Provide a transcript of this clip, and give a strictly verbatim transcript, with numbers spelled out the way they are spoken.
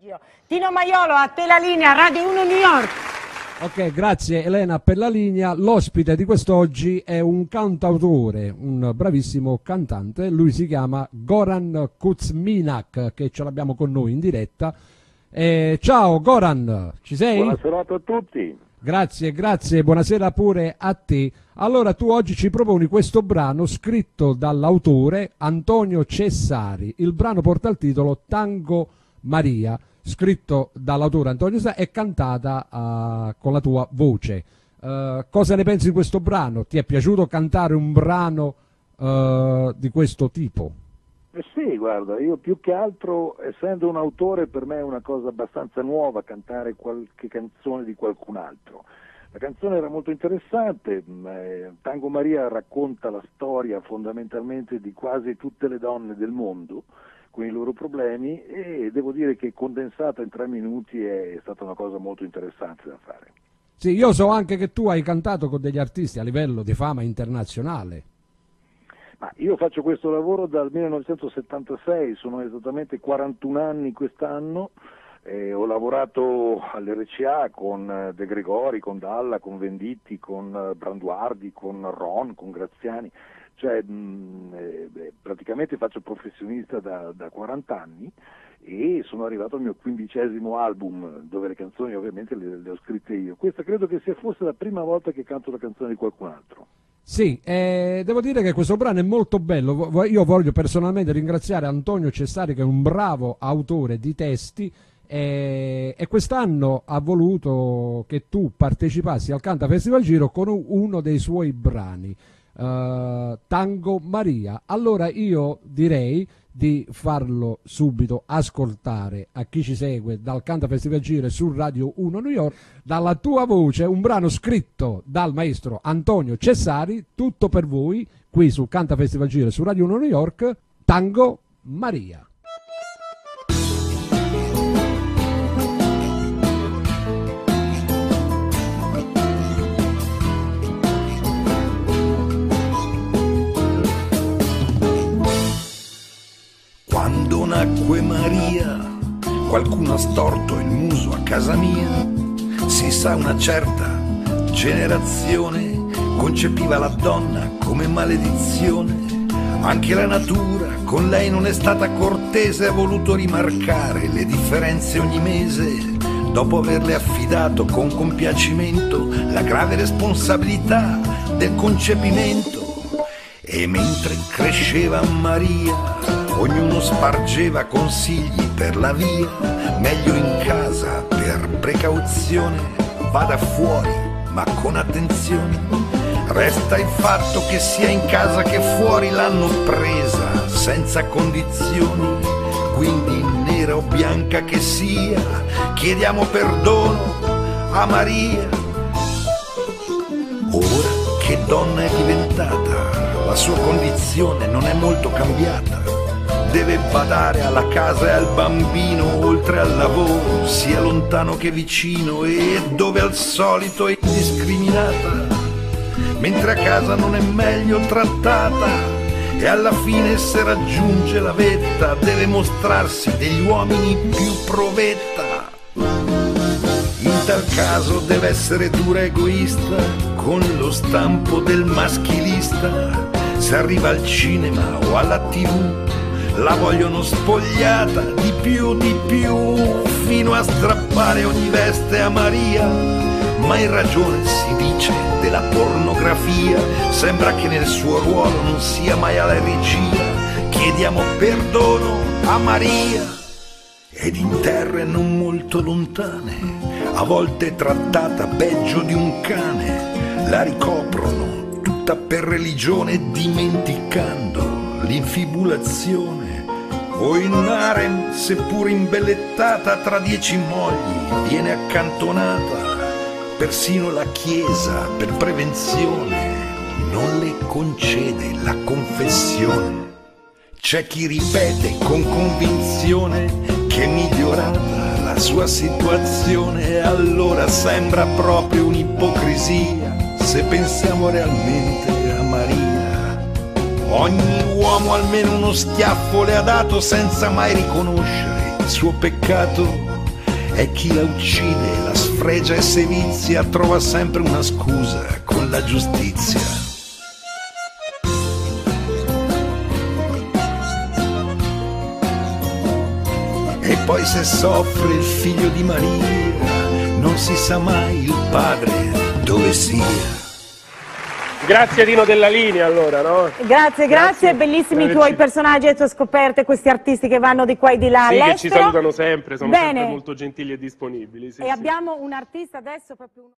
Tino Maiolo, a te la linea, Radio uno New York. Ok, grazie Elena per la linea. L'ospite di quest'oggi è un cantautore, un bravissimo cantante. Lui si chiama Goran Kuzminak, che ce l'abbiamo con noi in diretta. Eh, ciao Goran, ci sei? Buona serata a tutti. Grazie, grazie, buonasera pure a te. Allora, tu oggi ci proponi questo brano scritto dall'autore Antonio Cessari. Il brano porta il titolo Tango Maria, scritto dall'autore Antonio Cessari e cantata uh, con la tua voce. Uh, cosa ne pensi di questo brano? Ti è piaciuto cantare un brano uh, di questo tipo? Eh sì, guarda, io più che altro, essendo un autore, per me è una cosa abbastanza nuova cantare qualche canzone di qualcun altro. La canzone era molto interessante, eh, Tango Maria racconta la storia fondamentalmente di quasi tutte le donne del mondo, con i loro problemi, e devo dire che condensata in tre minuti è stata una cosa molto interessante da fare. Sì, io so anche che tu hai cantato con degli artisti a livello di fama internazionale. Ma io faccio questo lavoro dal millenovecentosettantasei, sono esattamente quarantuno anni quest'anno, eh, ho lavorato all'R C A con De Gregori, con Dalla, con Venditti, con Branduardi, con Ron, con Graziani, cioè mh, eh, praticamente faccio professionista da, da quaranta anni e sono arrivato al mio quindicesimo album, dove le canzoni ovviamente le, le ho scritte io. Questa credo che sia forse la prima volta che canto la canzone di qualcun altro. Sì, eh, devo dire che questo brano è molto bello. Io voglio personalmente ringraziare Antonio Cessari, che è un bravo autore di testi, eh, e quest'anno ha voluto che tu partecipassi al Canta Festival Giro con uno dei suoi brani, uh, Tango Maria. Allora io direi di farlo subito ascoltare a chi ci segue dal Canta Festival Giro su Radio uno New York, dalla tua voce, un brano scritto dal maestro Antonio Cessari, tutto per voi qui sul Canta Festival Giro su Radio uno New York, Tango Maria. Quando nacque Maria, qualcuno ha storto il muso a casa mia. Si sa, una certa generazione concepiva la donna come maledizione. Anche la natura con lei non è stata cortese, ha voluto rimarcare le differenze ogni mese, dopo averle affidato con compiacimento la grave responsabilità del concepimento. E mentre cresceva Maria, ognuno spargeva consigli per la via, meglio in casa per precauzione, vada fuori ma con attenzione. Resta il fatto che sia in casa che fuori l'hanno presa senza condizioni, quindi nera o bianca che sia, chiediamo perdono a Maria. Ora che donna è diventata, la sua condizione non è molto cambiata. Deve badare alla casa e al bambino, oltre al lavoro, sia lontano che vicino, e dove al solito è indiscriminata, mentre a casa non è meglio trattata, e alla fine se raggiunge la vetta deve mostrarsi degli uomini più provetta. In tal caso deve essere dura e egoista, con lo stampo del maschilista. Se arriva al cinema o alla tivù la vogliono spogliata di più di più, fino a strappare ogni veste a Maria. Ma in ragione si dice della pornografia, sembra che nel suo ruolo non sia mai alla regia. Chiediamo perdono a Maria. Ed in terre non molto lontane, a volte trattata peggio di un cane, la ricoprono tutta per religione, dimenticando l'infibulazione. O in un harem, seppur imbellettata tra dieci mogli, viene accantonata. Persino la Chiesa, per prevenzione, non le concede la confessione. C'è chi ripete con convinzione che è migliorata la sua situazione, e allora sembra proprio un'ipocrisia se pensiamo realmente a Maria. Ogni uomo almeno uno schiaffo le ha dato senza mai riconoscere il suo peccato. E chi la uccide, la sfregia e sevizia trova sempre una scusa con la giustizia. E poi se soffre il figlio di Maria, non si sa mai il padre dove sia. Grazie Rino Della Linea, allora, no? Grazie, grazie, grazie. Bellissimi i tuoi personaggi e le tue scoperte, questi artisti che vanno di qua e di là sì, all'estero. Che ci salutano sempre, sono Bene. sempre molto gentili e disponibili. Sì, e sì. abbiamo un artista adesso proprio...